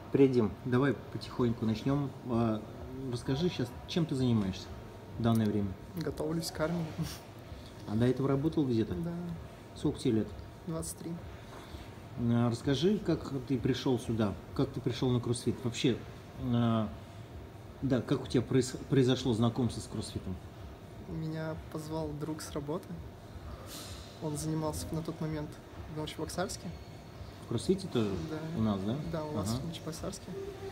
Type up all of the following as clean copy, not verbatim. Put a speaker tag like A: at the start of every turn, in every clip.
A: Привет, Дим. Давай потихоньку начнем. Расскажи сейчас, чем ты занимаешься в данное время?
B: Готовлюсь к армии.
A: А до этого работал где-то?
B: Да,
A: Сколько тебе лет?
B: 23.
A: Расскажи, как ты пришел сюда, как ты пришел на кроссфит. Вообще, да, как у тебя произошло знакомство с кроссфитом?
B: Меня позвал друг с работы. Он занимался на тот момент в Новочебоксарске.
A: В кроссфите-то
B: Да.
A: у нас, да?
B: Да, у вас
A: Ага.
B: в Новочебоксарске.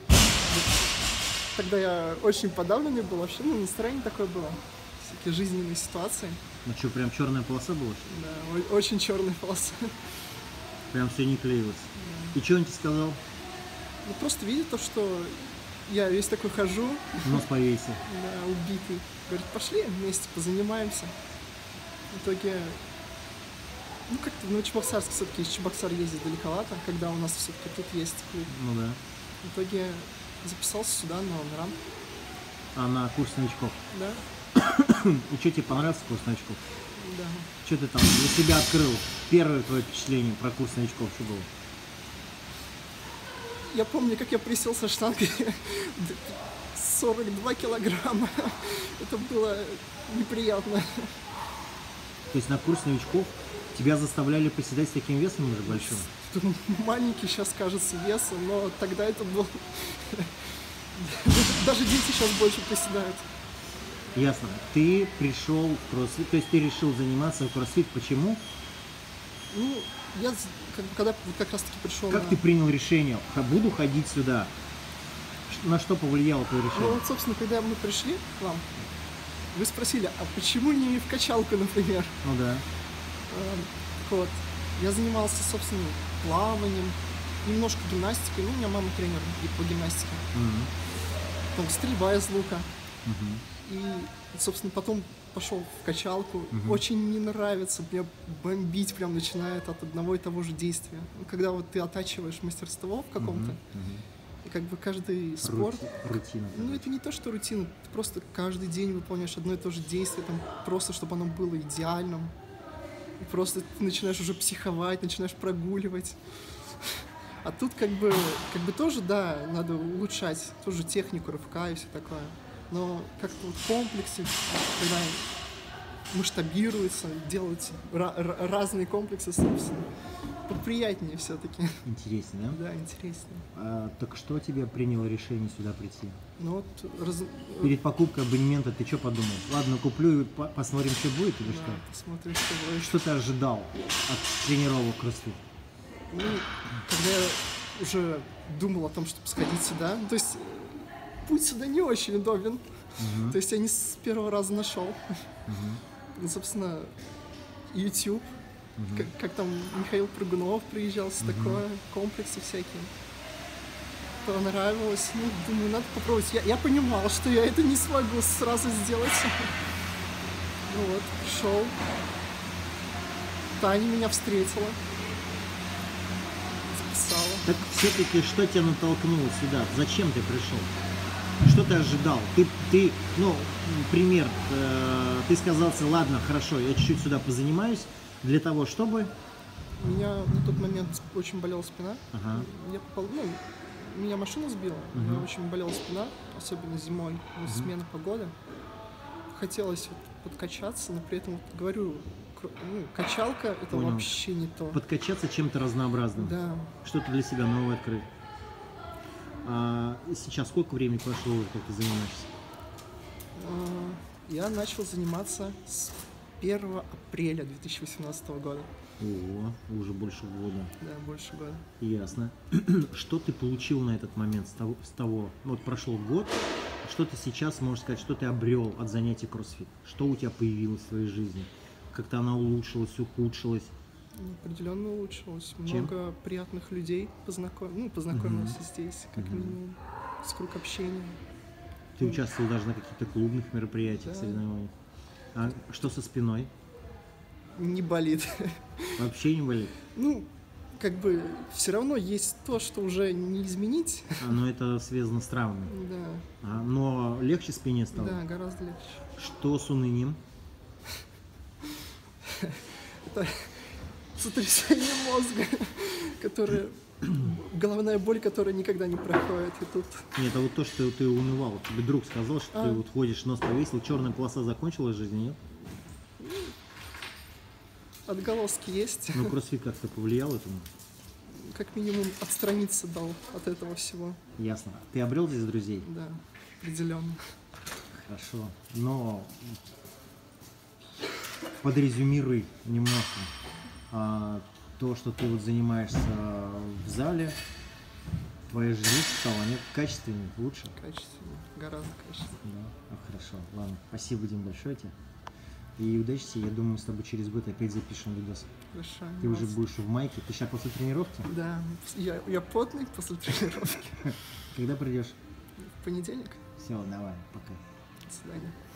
B: Тогда я очень подавленный был, вообще, настроение такое было. Всякие жизненные ситуации.
A: Ну что, прям черная полоса была?
B: Да, очень черная полоса.
A: Прям все не клеилось. И что он тебе сказал?
B: Ну, просто видит то, что я весь такой хожу,
A: Нос повесил.
B: да, убитый. Говорит, пошли вместе позанимаемся. В итоге, как-то в Новочебоксарск все-таки из Чебоксар ездить далековато, когда у нас все-таки тут есть клуб.
A: Ну да.
B: В итоге записался сюда, на Онран.
A: А на курс новичков?
B: Да,
A: И что тебе понравился курс новичков?
B: да.
A: Что ты там для себя открыл? Первое твое впечатление про курс новичков, что было?
B: Я помню, как я присел со штангой 42 килограмма. Это было неприятно.
A: То есть на курс новичков тебя заставляли приседать с таким весом уже большим?
B: Маленький сейчас кажется вес, но тогда это был... Даже дети сейчас больше приседают.
A: Ясно. Ты пришел в кроссфит, то есть ты решил заниматься в кроссфит. Почему?
B: Ну, я когда вот как раз таки пришел
A: Как
B: на...
A: ты принял решение? Буду ходить сюда. На что повлияло твое
B: Ну,
A: решение?
B: вот, собственно, когда мы пришли к вам, вы спросили, а почему не в качалку, например?
A: Ну да.
B: Вот. Я занимался, собственно, плаванием, немножко гимнастикой. Ну, у меня мама тренер и по гимнастике.
A: Мгм.
B: Там стрельба из лука.
A: Мгм.
B: И, собственно, потом пошел в качалку.
A: Мгм.
B: Очень не нравится, меня бомбить прям начинает от одного и того же действия. Ну, когда вот ты оттачиваешь мастерство в каком-то,
A: Мгм.
B: и как бы каждый спорт...
A: Рутина.
B: Ну, это не то, что рутина, ты просто каждый день выполняешь одно и то же действие, там, просто чтобы оно было идеальным. И просто ты начинаешь уже психовать, начинаешь прогуливать. А тут как бы тоже, да, надо улучшать тоже технику рывка и все такое. Но как-то вот в комплексе, когда масштабируется, делать разные комплексы, собственно, поприятнее все-таки.
A: Интересно, да?
B: Да, интереснее.
A: Так что тебе приняло решение сюда прийти?
B: Ну вот,
A: Перед покупкой абонемента ты что подумал? Ладно, куплю и посмотрим, что будет или
B: да,
A: что?
B: посмотрим, что будет.
A: Что ты ожидал от тренировок кроссфит?
B: Ну, когда я уже думал о том, чтобы сходить сюда, то есть путь сюда не очень удобен. То есть я не с первого раза нашел. Ну, собственно, YouTube, как там Михаил Прыгунов приезжал, все такое, комплексы всякие. Понравилось. Ну, думаю, надо попробовать. Я понимал, что я это не смогу сразу сделать. Ну вот, пришел. Таня меня встретила. Записала.
A: Так все-таки что тебя натолкнуло сюда? Зачем ты пришел? Что ты ожидал? Ты ну, пример, ты сказал, ладно, хорошо, я чуть-чуть сюда позанимаюсь, для того, чтобы...
B: У меня на тот момент очень болела спина.
A: Ага.
B: Меня машина сбила, у меня очень болела спина, особенно зимой, смена погоды. Хотелось вот подкачаться, но при этом, вот, говорю, качалка это
A: Понял.
B: вообще не то.
A: Подкачаться чем-то разнообразным.
B: Да.
A: Что-то для себя новое открыть. Сейчас сколько времени прошло уже, как ты занимаешься?
B: Я начал заниматься с 1 апреля 2018 года.
A: О, уже больше года.
B: Да, больше года.
A: Ясно. Что ты получил на этот момент с того, ну, вот прошел год, что ты сейчас можешь сказать, что ты обрел от занятий кроссфит? Что у тебя появилось в своей жизни? Как-то она улучшилась, ухудшилась?
B: Определенно улучшилось.
A: Чем?
B: Много приятных людей познакомился здесь, как минимум, с круг общения.
A: Ты участвовал даже на каких-то клубных мероприятиях,
B: Да.
A: соревнованиях. А что со спиной?
B: Не болит.
A: Вообще не болит?
B: Ну, как бы все равно есть то, что уже не изменить.
A: Но это связано с травмой.
B: Да,
A: Но легче спине стало?
B: да, гораздо легче.
A: Что с унынием?
B: Это сотрясение мозга, которое головная боль, которая никогда не проходит. И тут
A: Нет, а вот то, что ты унывал, тебе друг сказал, что ты вот ходишь, нос повесил, черная полоса закончилась в жизни, нет?
B: отголоски есть.
A: Ну, кроссфит как-то повлиял этому?
B: Как минимум отстраниться дал от этого всего.
A: Ясно. Ты обрел здесь друзей?
B: Да, определенно.
A: Хорошо. Но подрезюмируй немножко то, что ты вот занимаешься в зале, твоя жизнь стала, нет, качественнее, лучше?
B: Качественно, гораздо качественнее.
A: Да, хорошо. Ладно, спасибо, Дим, большое тебе. И удачи тебе. Я думаю, мы с тобой через год опять запишем видос.
B: Хорошо.
A: Ты уже будешь в майке. Ты сейчас после тренировки?
B: Да, я потный после тренировки.
A: Когда придешь?
B: В понедельник.
A: Все, давай, пока.
B: До свидания.